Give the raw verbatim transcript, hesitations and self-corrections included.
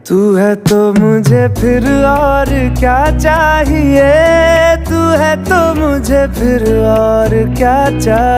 तू है तो मुझे फिर और क्या चाहिए, तू है तो मुझे फिर और क्या चाहिए।